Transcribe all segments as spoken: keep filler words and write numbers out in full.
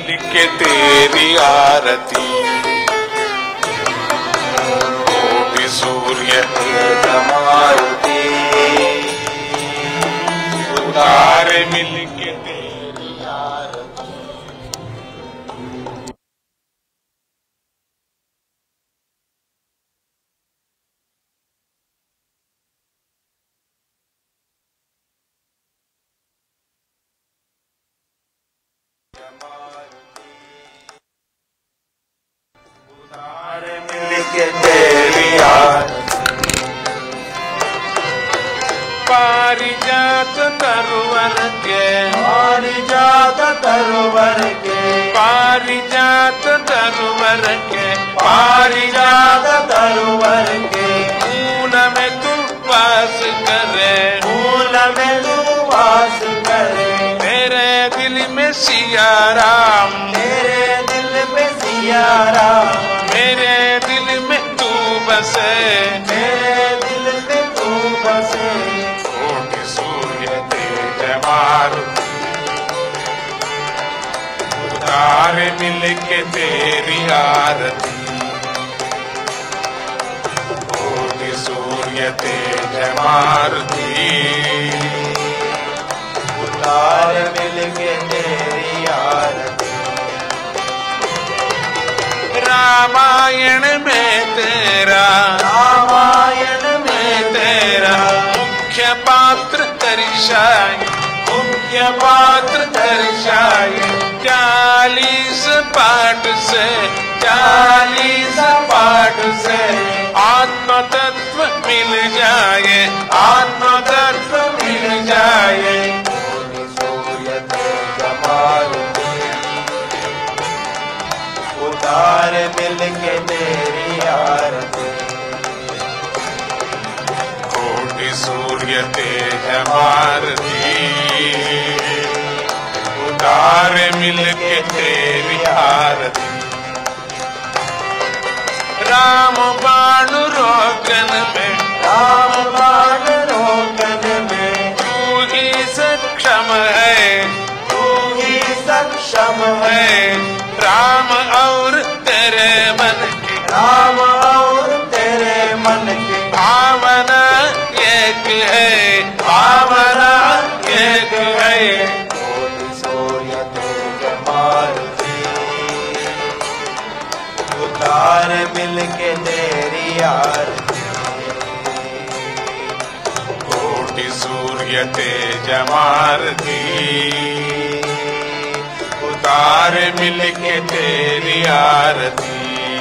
मिलके तेरी आरती, कोटि सूर्य तेज मारुति, उतारे मिलके तेरी आरती। उतारे मिलके तेरी आरती, पारिजात तरुवर के, पारिजात तरुवर के, पारिजात तरुवर के, पारिजात तरुवर के, मूल में तू वास करे, मूल में तू वास करे, तेरे दिल में सिया राम, तेरे दिल में सिया राम, मेरे दिल में तू बसे, मेरे दिल में तू बसे, कोटि सूर्य तेज मारुति, उतारे मिलके तेरी आरती, कोटि सूर्य तेज मारुति, उतारे मिलके तेरी आरती। रामायण में तेरा, रामायण में तेरा मुख्य पात्र दर्शाए, मुख्य पात्र दर्शाए, चालीस पाठ से, चालीस पाठ से आत्म तत्व मिल जाए, आत्म तत्व मिल जाए, कोटि सूर्य तेज मारुति, उतारे मिलके तेरी आरती, कोटि सूर्य तेज मारुति, उतारे मिलके तेरी आरती। राम बाण रोकन में, राम बाण रोकन में, तू ही सक्षम है, तू ही सक्षम है, है राम और तेरे मन की, राम और तेरे मन की भावना एक है, भावना एक है, कोटि सूर्य तेज मारुति, उतारे मिलके तेरी आरती, कोटि सूर्य तेज मारुति, उतारे मिलके तेरी आरती,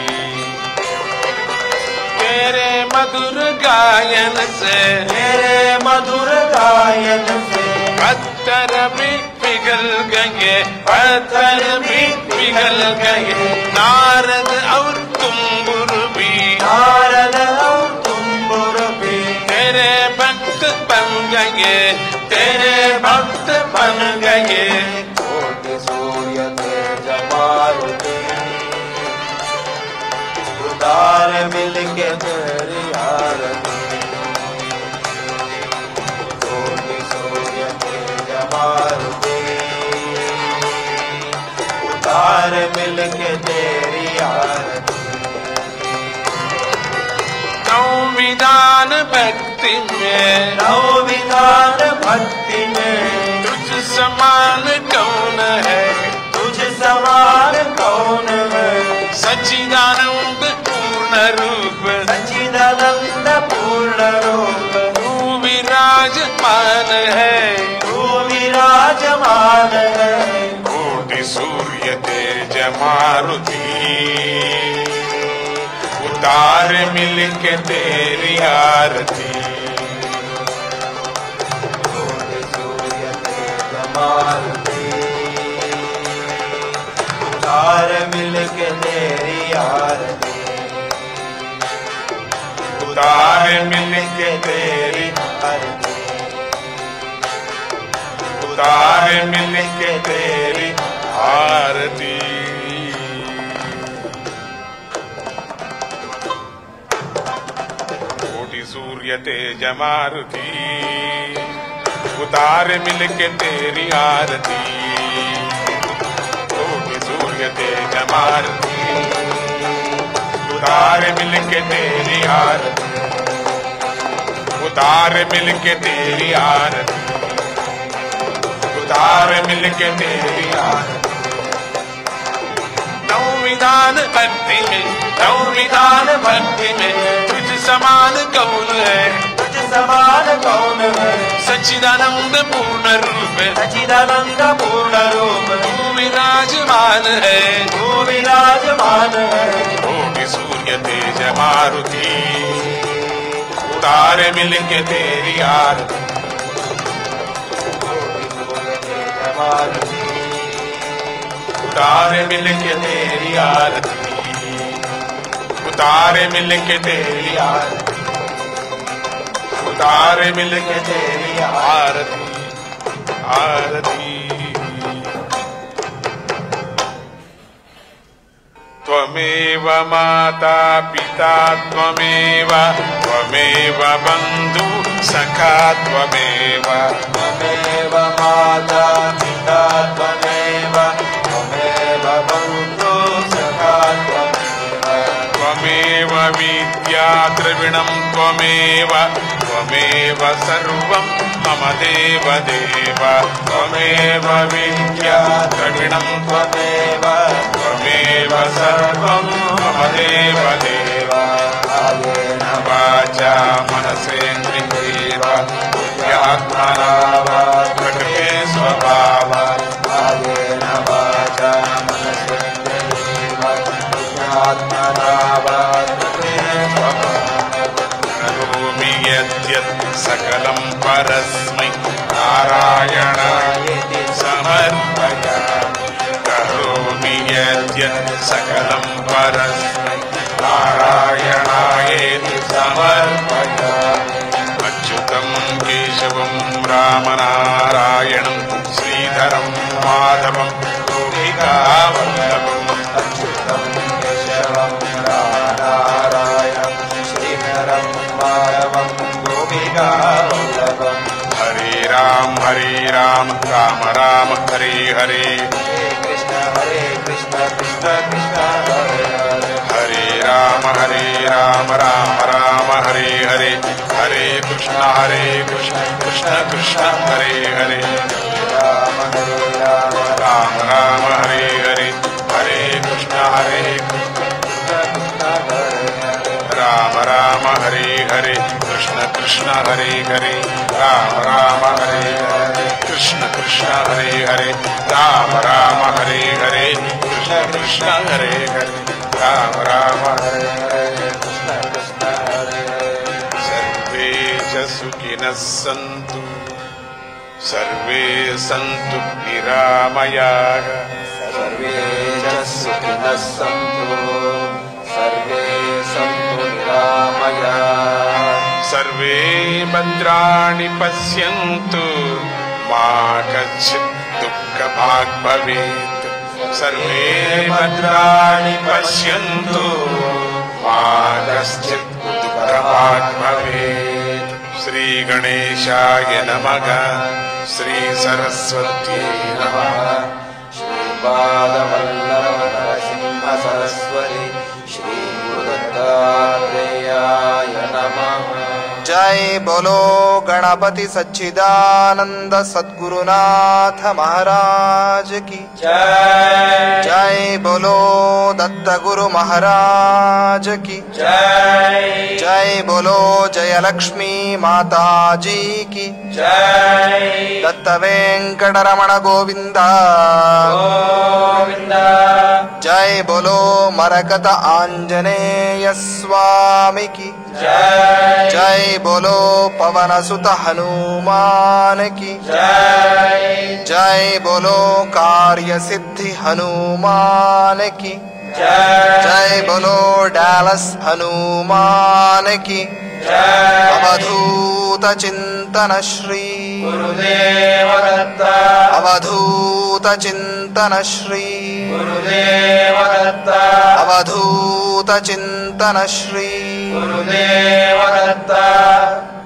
तेरे मधुर गायन से, तेरे मधुर गायन से पत्थर भी पिघल गए, पत्थर भी पिघल गए, नारद और तुम्बुर भी, नारद और तुम्बुर भी तेरे भक्त बन गए, तेरे भक्त बन गए, कोटि सूर्य तेज मारुति, उतारे मिलके तेरी आरती, कोटि सूर्य तेज मारुति, उतारे मिलके तेरी आरती, नौ विधान भक्ति में, नौ विधान भक्ति में तुझ समान कौन है, तुझ समान कौन है, सच्चिदानंद पूर्ण रूप, सच्चिदानंद पूर्ण रूप, तू विराजमान है, तू विराजमान है, कोटि सूर्य तेज मारुति, उतारे मिलके तेरी आरती, कोटि सूर्य तेज मारुति, उतारे मिलके तेरी आरती, उतारे मिलके तेरी, आरती, उतारे मिलके तेरी आरती। कोटि सूर्य तेज मारुति, उतारे मिलके तेरी आरती, कोटि सूर्य मारुति, उतारे मिलके तेरी आरती, उतारे मिलके तेरी आरती, उतारे मिलके तेरी आरती। नौ विधान भक्ति में, नौ विधान भक्ति में तुझ समान कौन है, तुझ समान कौन है। सच्चिदानंद पूर्ण रूप, सच्चिदानंद पूर्ण रूप, तू विराजमान है, तू विराजमान है। योगी सूर्य तेज मारुति, उतारे मिलके तेरी आरती, उतारे मिलके तेरी आरती, उतारे मिलके तेरी आरती, उतारे मिलके तेरी आरती, आरती। त्वमेव माता पिता त्वमेव, त्वमेव बंधु सखा त्वमेव, त्वमेव माता पिता त्वमेव, त्वमेव बन्धु सखा त्वमेव, त्वमेव विद्या द्रविणं त्वमेव, त्वमेव सर्वं मम देव देव, त्वमेव विद्या द्रविणं त्वमेव, त्वमेव सर्वं मम देव देव। कायेन वाचा मनसेन्द्रियैर्वा बुद्ध्यात्मना वा प्रकृते स्वभावात्, कायेन वाचा मनसेन्द्रियैर्वा बुद्ध्यात्मना वा प्रकृते स्वभावात्, करोमि यद्यत् सकलं परस्मै नारायणायेति समर्पयामि, करोमि यद्यत् सकलं परस्मै नारायणायेति समर्पयामि। अच्युतं केशवं रामनारायणं श्रीधरं माधवं गोपिकावल्लभम्, अच्युतं केशवं रामनारायणं श्रीधरं माधवं गोपिकावल्लभम्। हरे राम हरे राम राम राम हरे हरे, हरे कृष्ण हरे कृष्ण कृष्ण कृष्ण हरे हरे, हरे राम हरे राम राम राम हरे हरे, हरे कृष्ण हरे कृष्ण कृष्ण कृष्ण हरे हरे, राम हरे राम राम राम हरे हरे, हरे कृष्ण हरे कृष्ण कृष्ण कृष्ण हरे हरे, राम राम हरे हरे, कृष्ण कृष्ण हरे हरे, राम राम हरे हरे, कृष्ण कृष्ण हरे हरे, राम राम हरे हरे, कृष्ण कृष्ण हरे हरे, राम राम हरे हरे, कृष्ण कृष्ण हरे हरे। सर्वे च सुखिनः सन्तु, सर्वे सन्तु निरामयाः, सर्वे च सुखिनः सन्तु, सर्वे सन्तु निरामयाः, सर्वे भद्राणि पश्यन्तु मा कश्चित् दुःखभाग् भवेत्, सर्वे भद्राणि पश्यन्तु मा कश्चित् दुःखभाग् भवेत्। श्री गणेशाय नमः, श्री सरस्वत्यै नमः, श्रीपादवल्लभ नरसिंह सरस्वती श्री गुरुदत्तात्रेयाय नमः। जय बोलो गणपति सच्चिदानंद सद्गुरुनाथ महाराज की जय। जय बोलो दत्त गुरु महाराज की जय। जय बोलो जय लक्ष्मी माता जी की जय। दत्त वेंकटरमण गोविंद गोविंद। जय बोलो मरकत आंजनेय स्वामी की जय। जय बोलो पवन सुत हनुमान की जय। जय बोलो कार्य सिद्धि हनुमान की जय। जय बोलो डालस हनुमान की जय। अवधूत चिंतन श्री गुरुदेव दत्त, अवधूत चिंतन श्री गुरुदेव दत्त, अवधूत चिंतन श्री गुरुदेव दत्त।